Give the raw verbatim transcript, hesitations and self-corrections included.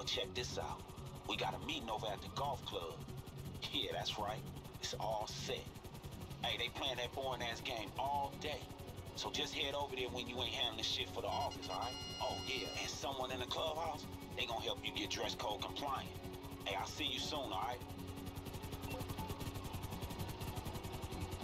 check this out. We got a meeting over at the golf club. Yeah, that's right. It's all set. Hey, they playing that boring-ass game all day. So just head over there when you ain't handling shit for the office, all right? Oh, yeah, and someone in the clubhouse, they gonna help you get dress code compliant. Hey, I'll see you soon, all right?